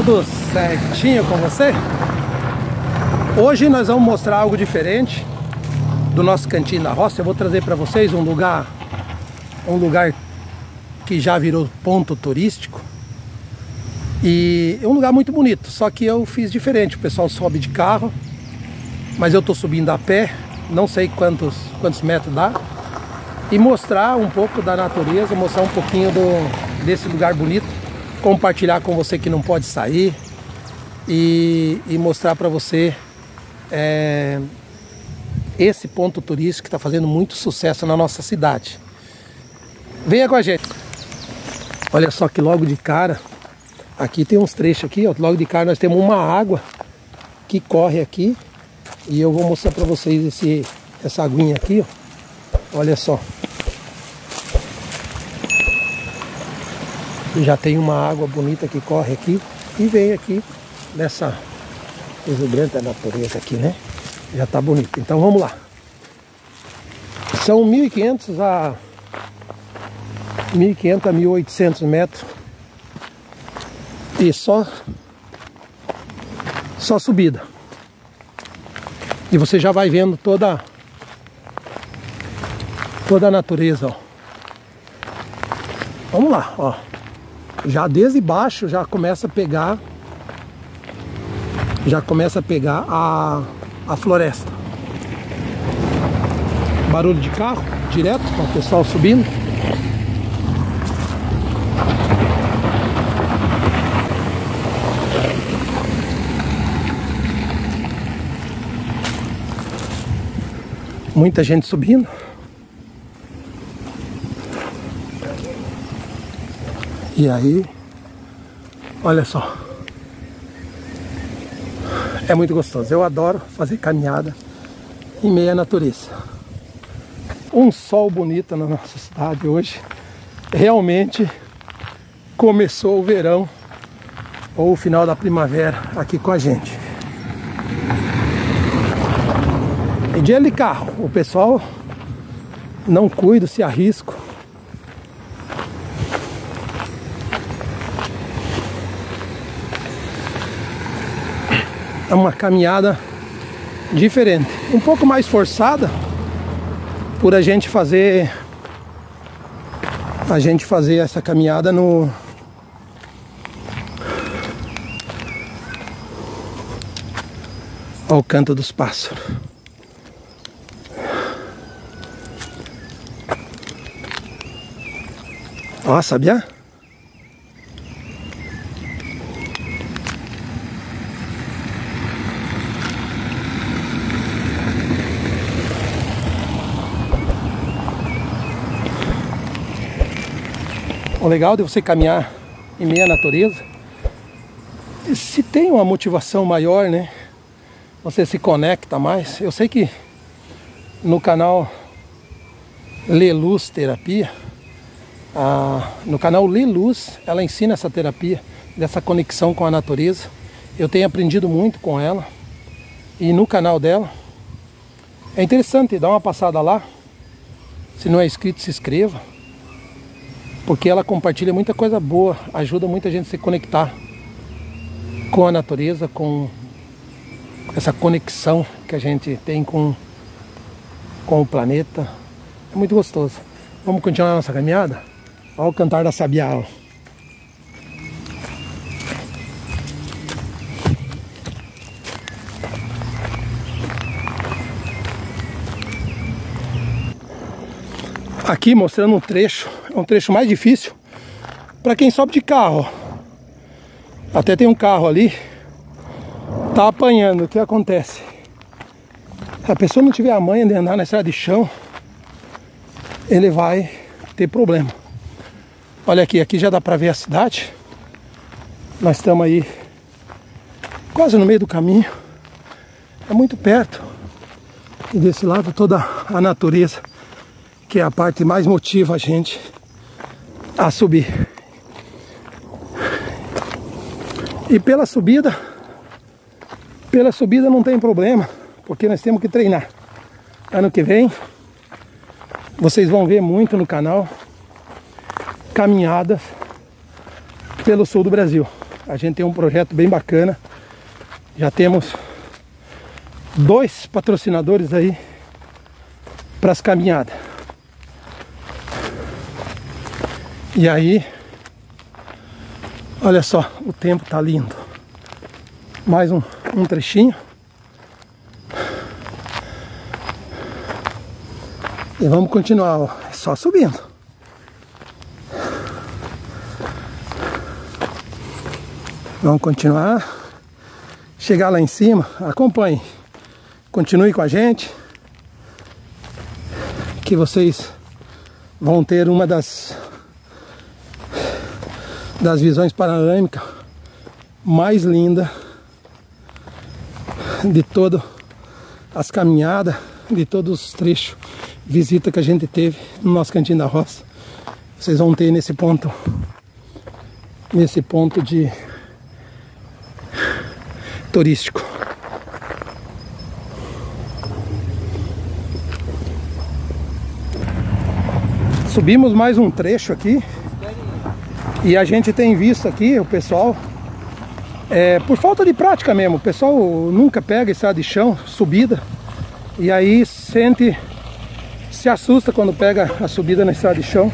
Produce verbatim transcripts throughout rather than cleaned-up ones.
tudo certinho com você? Hoje nós vamos mostrar algo diferente do nosso cantinho da roça. Eu vou trazer para vocês um lugar um lugar que já virou ponto turístico e é um lugar muito bonito, só que eu fiz diferente. O pessoal sobe de carro, mas eu tô subindo a pé, não sei quantos, quantos metros dá, e mostrar um pouco da natureza, mostrar um pouquinho do, desse lugar bonito, compartilhar com você que não pode sair e, e mostrar para você é, esse ponto turístico que está fazendo muito sucesso na nossa cidade. Venha com a gente. Olha só que logo de cara, aqui tem uns trechos aqui, ó, logo de cara nós temos uma água que corre aqui e eu vou mostrar para vocês esse, essa aguinha aqui, ó. Olha só. Já tem uma água bonita que corre aqui e vem aqui nessa exuberante da natureza aqui, né? Já tá bonito. Então vamos lá. São mil e quinhentos a mil e quinhentos a mil e oitocentos metros e só só subida. E você já vai vendo toda toda a natureza, ó. Vamos lá, ó. Já desde baixo já começa a pegar já começa a pegar a, a floresta. Barulho de carro direto, com o pessoal subindo. Muita gente subindo. E aí, olha só, é muito gostoso. Eu adoro fazer caminhada em meio à natureza. Um sol bonito na nossa cidade hoje. Realmente começou o verão ou o final da primavera aqui com a gente. E dia de carro, o pessoal não cuida, se arrisca. É uma caminhada diferente, um pouco mais forçada por a gente fazer a gente fazer essa caminhada no ao canto dos pássaros. Ó, sabia? O legal de você caminhar em meio à natureza, se tem uma motivação maior, né? Você se conecta mais. Eu sei que no canal Leluz Terapia, ah, no canal Leluz, ela ensina essa terapia, dessa conexão com a natureza. Eu tenho aprendido muito com ela. E no canal dela, é interessante dar uma passada lá. Se não é inscrito, se inscreva. Porque ela compartilha muita coisa boa, ajuda muita gente a se conectar com a natureza, com essa conexão que a gente tem com, com o planeta. É muito gostoso. Vamos continuar a nossa caminhada? Olha o cantar da sabiá, ó. Aqui mostrando um trecho, é um trecho mais difícil para quem sobe de carro. Até tem um carro ali, tá apanhando. O que acontece? Se a pessoa não tiver a manha de andar na estrada de chão, ele vai ter problema. Olha aqui, aqui já dá para ver a cidade. Nós estamos aí quase no meio do caminho, é muito perto. E desse lado toda a natureza, que é a parte mais motiva a gente a subir. E pela subida, pela subida não tem problema, porque nós temos que treinar. Ano que vem, vocês vão ver muito no canal caminhadas pelo sul do Brasil. A gente tem um projeto bem bacana. Já temos dois patrocinadores aí para as caminhadas. E aí, olha só, o tempo tá lindo. Mais um, um trechinho. E vamos continuar, ó, só subindo. Vamos continuar. Chegar lá em cima, acompanhe. Continue com a gente. Que vocês vão ter uma das das visões panorâmicas mais lindas de todas as caminhadas, de todos os trechos, visita que a gente teve no nosso Cantinho da Roça. Vocês vão ter nesse ponto, nesse ponto de turístico. Subimos mais um trecho aqui. E a gente tem visto aqui o pessoal, é, por falta de prática mesmo, o pessoal nunca pega estrada de chão, subida, e aí sente, se assusta quando pega a subida na estrada de chão.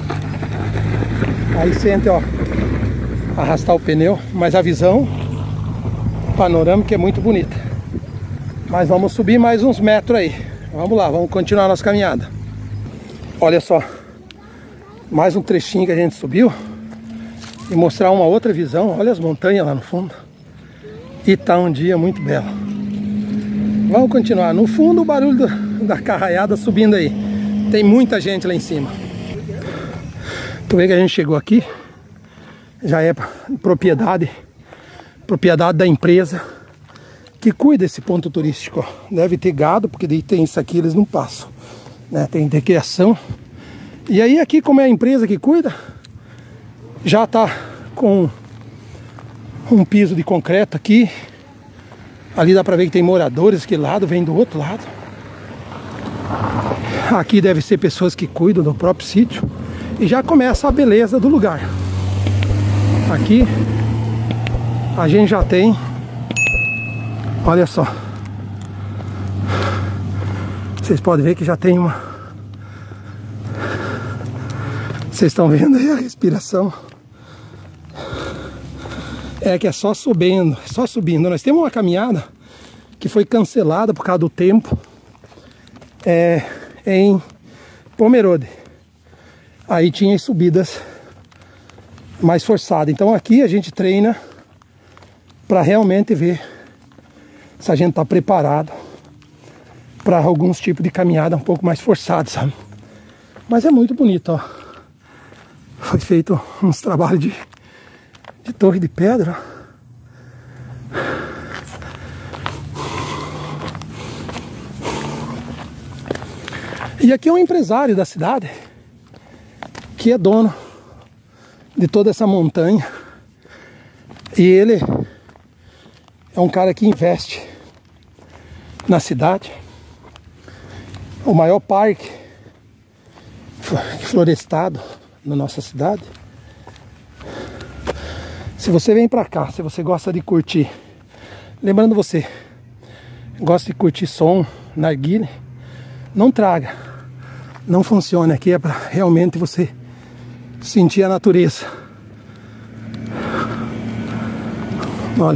Aí sente, ó, arrastar o pneu, mas a visão panorâmica é muito bonita. Mas vamos subir mais uns metros aí. Vamos lá, vamos continuar a nossa caminhada. Olha só, mais um trechinho que a gente subiu. E mostrar uma outra visão. Olha as montanhas lá no fundo. E tá um dia muito belo. Vamos continuar. No fundo o barulho do, da carraiada subindo aí. Tem muita gente lá em cima. Tu vê que a gente chegou aqui. Já é propriedade Propriedade da empresa que cuida desse ponto turístico, ó. Deve ter gado, porque daí tem isso aqui, eles não passam, né? Tem de criação. E aí aqui, como é a empresa que cuida, já tá com um piso de concreto aqui. Ali dá pra ver que tem moradores, que lado vem do outro lado. Aqui deve ser pessoas que cuidam do próprio sítio. E já começa a beleza do lugar. Aqui a gente já tem, olha só, vocês podem ver que já tem uma, vocês estão vendo aí a respiração. É que é só subindo, só subindo. Nós temos uma caminhada que foi cancelada por causa do tempo, é, em Pomerode. Aí tinha as subidas mais forçadas. Então aqui a gente treina para realmente ver se a gente está preparado para alguns tipos de caminhada um pouco mais forçados, sabe? Mas é muito bonito, ó. Foi feito uns trabalhos de de torre de pedra. E aqui é um empresário da cidade que é dono de toda essa montanha. E ele é um cara que investe na cidade. O maior parque florestado na nossa cidade. Se você vem pra cá, se você gosta de curtir, lembrando você, gosta de curtir som, narguilé, não traga, não funciona. Aqui é pra realmente você sentir a natureza. Olha,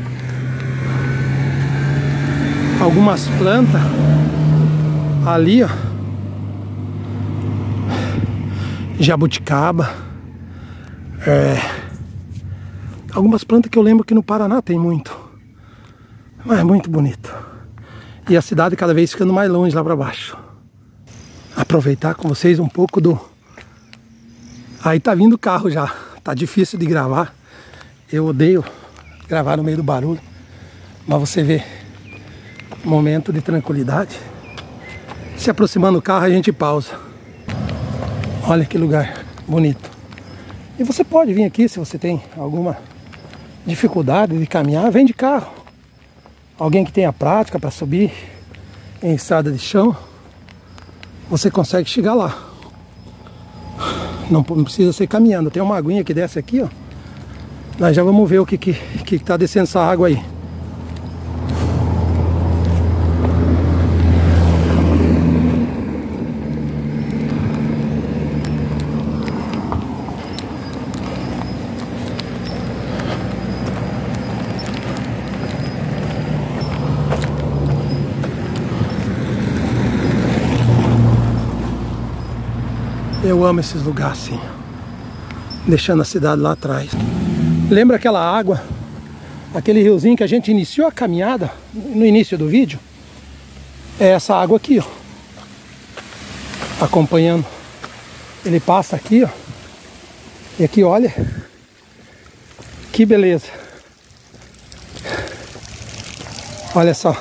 algumas plantas ali, ó, jabuticaba, é, algumas plantas que eu lembro que no Paraná tem muito. Mas é muito bonito. E a cidade cada vez ficando mais longe lá para baixo. Aproveitar com vocês um pouco do... Aí tá vindo o carro já. Tá difícil de gravar. Eu odeio gravar no meio do barulho. Mas você vê, momento de tranquilidade. Se aproximando do carro a gente pausa. Olha que lugar bonito. E você pode vir aqui se você tem alguma dificuldade de caminhar, vem de carro. Alguém que tenha prática para subir em estrada de chão, você consegue chegar lá. Não precisa ser caminhando. Tem uma aguinha que desce aqui, ó. Nós já vamos ver o que que, que tá descendo essa água aí. Eu amo esses lugares assim, deixando a cidade lá atrás. Lembra aquela água, aquele riozinho que a gente iniciou a caminhada no início do vídeo? É essa água aqui, ó, acompanhando. Ele passa aqui, ó, e aqui, olha, que beleza. Olha só,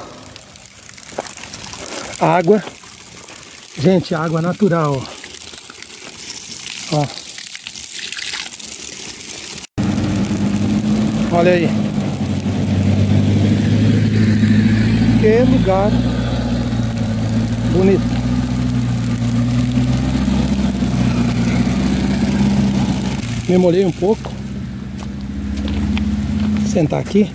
água, gente, água natural, ó. Ó. Olha aí. Que lugar bonito. Me molhei um pouco. Vou sentar aqui.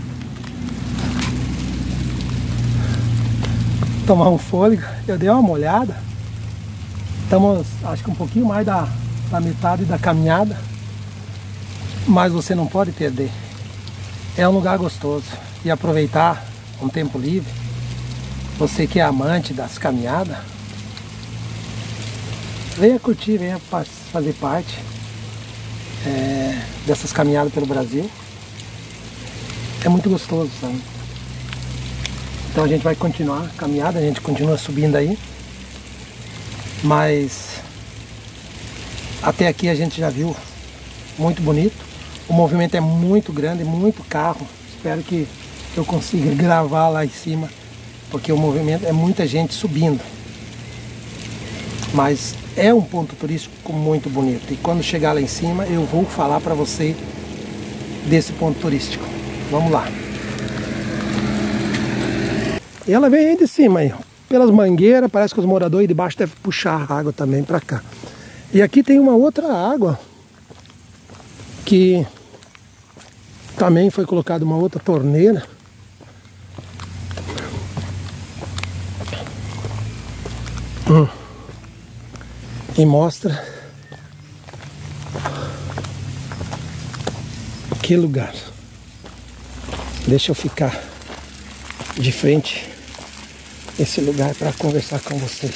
Tomar um fôlego. Eu dei uma molhada. Estamos, acho que um pouquinho mais da, da metade da caminhada, mas você não pode perder. É um lugar gostoso e aproveitar um tempo livre. Você que é amante das caminhadas, venha curtir, venha fazer parte é, dessas caminhadas pelo Brasil. É muito gostoso, sabe? Então a gente vai continuar a caminhada, a gente continua subindo aí. Mas até aqui a gente já viu muito bonito. O movimento é muito grande, muito carro. Espero que eu consiga gravar lá em cima, porque o movimento é muita gente subindo. Mas é um ponto turístico muito bonito. E quando chegar lá em cima eu vou falar para você desse ponto turístico. Vamos lá. E ela vem aí de cima aí, ó. Pelas mangueiras, parece que os moradores de baixo devem puxar a água também para cá. E aqui tem uma outra água que também foi colocada uma outra torneira. Hum. E mostra que lugar. Deixa eu ficar de frente esse lugar para conversar com vocês.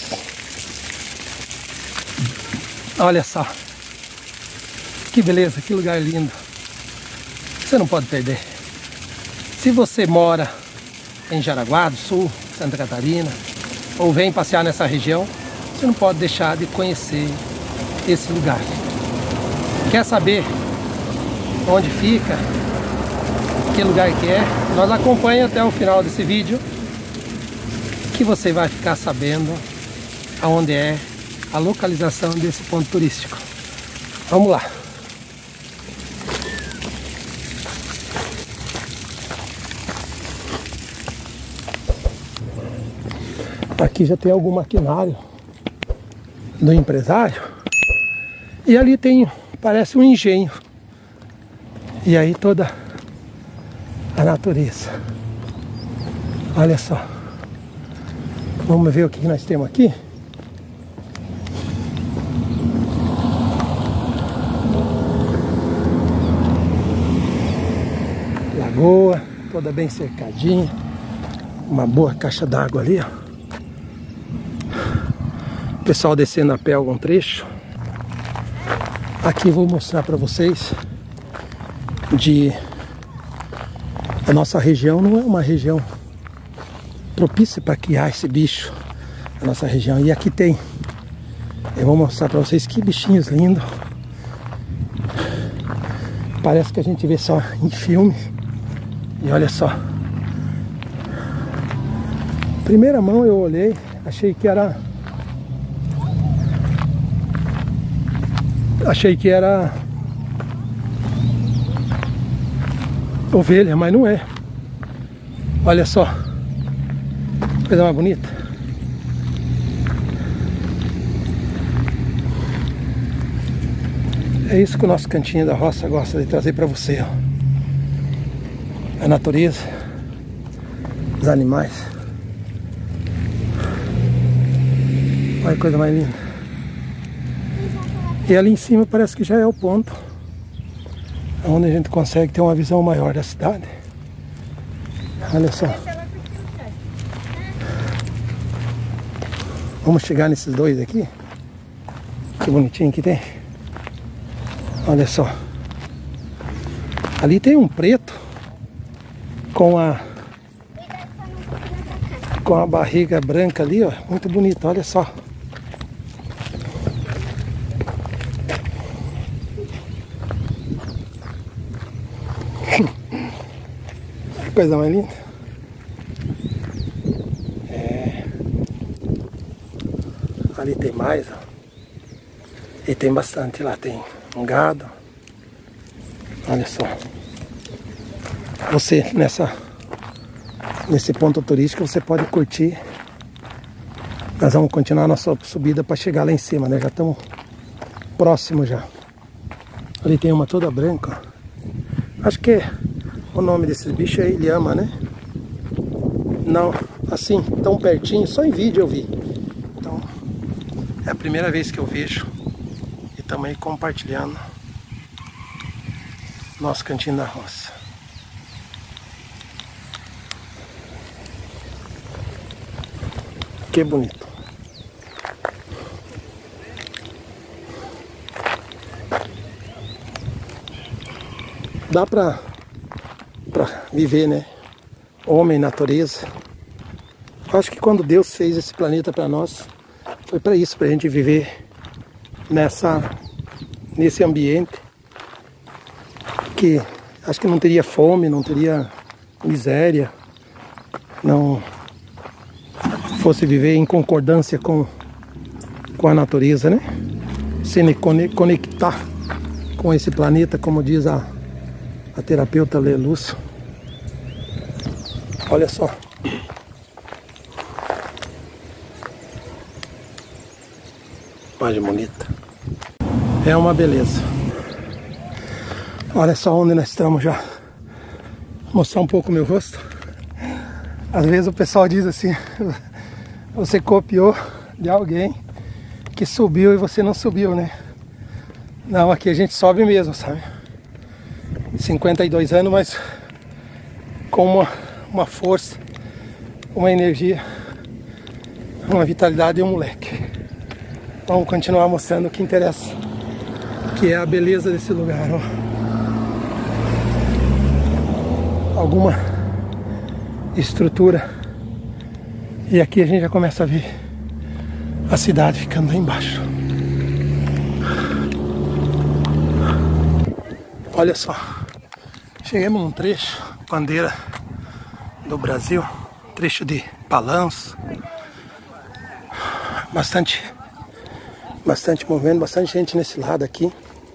Olha só, que beleza, que lugar lindo. Você não pode perder. Se você mora em Jaraguá do Sul, Santa Catarina, ou vem passear nessa região, você não pode deixar de conhecer esse lugar. Quer saber onde fica, que lugar que é? Nós acompanhe até o final desse vídeo, que você vai ficar sabendo aonde é a localização desse ponto turístico. Vamos lá. Aqui já tem algum maquinário do empresário. E ali tem, parece um engenho. E aí toda a natureza. Olha só. Vamos ver o que nós temos aqui. Lagoa, toda bem cercadinha. Uma boa caixa d'água ali, ó. O pessoal descendo a pé algum trecho. Aqui eu vou mostrar para vocês de a nossa região não é uma região propícia para criar esse bicho, a nossa região. E aqui tem, eu vou mostrar para vocês que bichinhos lindos. Parece que a gente vê só em filme. E olha só, primeira mão eu olhei, achei que era achei que era ovelha, mas não é. Olha só, coisa mais bonita. É isso que o nosso cantinho da roça gosta de trazer para você, ó. A natureza, os animais. Olha que coisa mais linda. E ali em cima parece que já é o ponto onde a gente consegue ter uma visão maior da cidade. Olha só. Vamos chegar nesses dois aqui. Que bonitinho que tem. Olha só. Ali tem um preto com a com a barriga branca ali, ó. Muito bonito, olha só. Que coisa mais linda. É. Ali tem mais, ó. E tem bastante lá, tem um gado. Olha só. Você nessa nesse ponto turístico você pode curtir. Nós vamos continuar a nossa subida para chegar lá em cima, né? Já estamos próximos já. Ali tem uma toda branca, ó. Acho que o nome desses bichos é ilhama, né? Não, assim, tão pertinho, só em vídeo eu vi. Então, é a primeira vez que eu vejo. E estamos aí compartilhando nosso cantinho da roça. Que bonito. Dá pra, pra viver, né? Homem, natureza. Acho que quando Deus fez esse planeta para nós, foi para isso, pra gente viver nessa, nesse ambiente que acho que não teria fome, não teria miséria, não fosse viver em concordância com, com a natureza, né? Se conectar com esse planeta, como diz a, a terapeuta Lê Lúcio. Olha só. Imagem bonita. É uma beleza. Olha só onde nós estamos já. Vou mostrar um pouco o meu rosto. Às vezes o pessoal diz assim: você copiou de alguém que subiu e você não subiu, né? Não, aqui a gente sobe mesmo, sabe? cinquenta e dois anos, mas com uma, uma força, uma energia, uma vitalidade e um moleque. Vamos continuar mostrando o que interessa, que é a beleza desse lugar, ó. Alguma estrutura. E aqui a gente já começa a ver a cidade ficando lá embaixo. Olha só. Chegamos num trecho, bandeira do Brasil, trecho de balanço. Bastante, bastante movimento, bastante gente nesse lado aqui.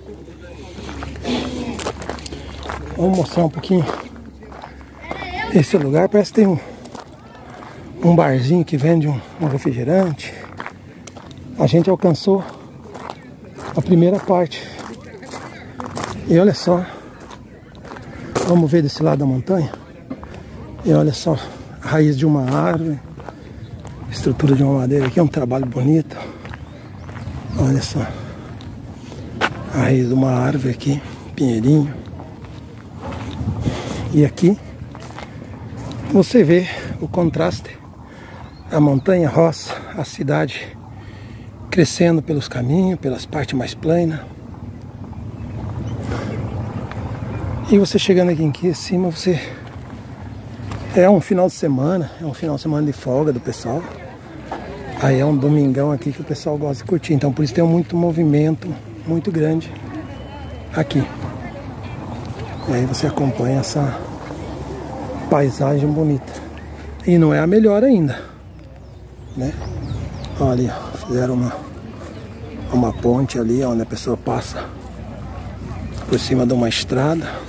Vamos mostrar um pouquinho esse lugar. Parece que tem um, um barzinho que vende um, um refrigerante. A gente alcançou a primeira parte. E olha só. Vamos ver desse lado da montanha. E olha só, a raiz de uma árvore, estrutura de uma madeira aqui, é um trabalho bonito. Olha só, a raiz de uma árvore aqui, pinheirinho. E aqui você vê o contraste, a montanha, a roça, a cidade crescendo pelos caminhos, pelas partes mais planas. E você chegando aqui em cima, você... É um final de semana, é um final de semana de folga do pessoal. Aí é um domingão aqui que o pessoal gosta de curtir. Então por isso tem muito movimento, muito grande aqui. E aí você acompanha essa paisagem bonita. E não é a melhor ainda, né? Olha, fizeram uma, uma ponte ali, onde a pessoa passa por cima de uma estrada.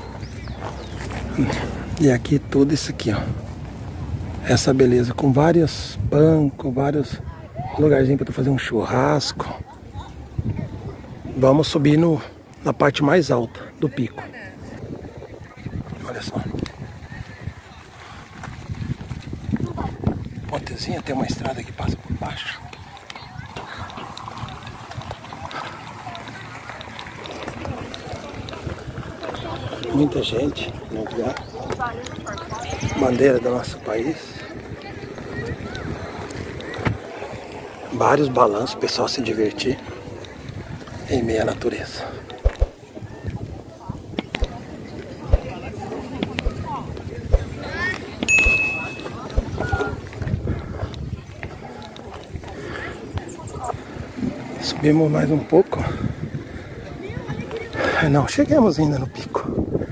E aqui tudo isso aqui, ó. Essa beleza, com vários bancos, vários lugarzinhos para tu fazer um churrasco. Vamos subir no, na parte mais alta do pico. Olha só. Pontezinha, tem uma estrada que passa por baixo. Muita gente no lugar. Bandeira do nosso país. Vários balanços, o pessoal se divertir em meio à natureza. Subimos mais um pouco. Não, chegamos ainda no pico.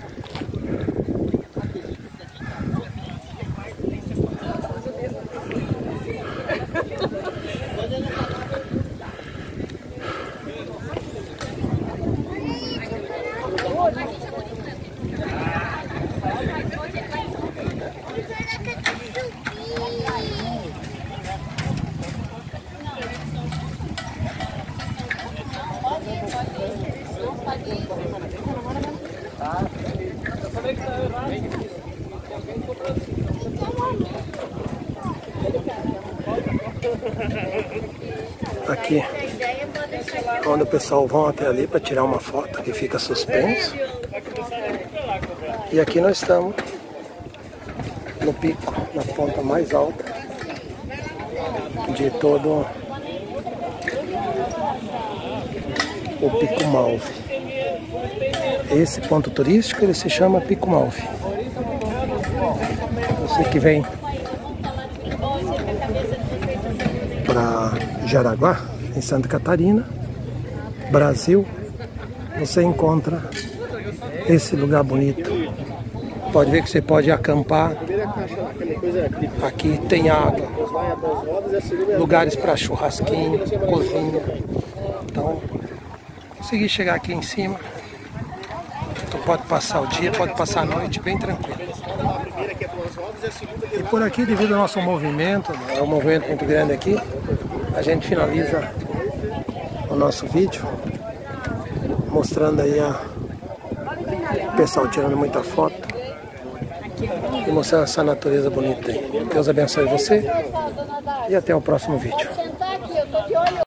Aqui, quando o pessoal vão até ali para tirar uma foto que fica suspenso. E aqui nós estamos no pico, na ponta mais alta de todo o Pico Malve. Esse ponto turístico ele se chama Pico Malve. Você que vem para Jaraguá, em Santa Catarina, Brasil, você encontra esse lugar bonito. Pode ver que você pode acampar. Aqui tem água, lugares para churrasquinho, cozinha. Então, consegui chegar aqui em cima. Tu pode passar o dia, pode passar a noite bem tranquilo. E por aqui, devido ao nosso movimento, é um movimento muito grande aqui, a gente finaliza o nosso vídeo mostrando aí a o pessoal tirando muita foto e mostrando essa natureza bonita aí. Deus abençoe você e até o próximo vídeo.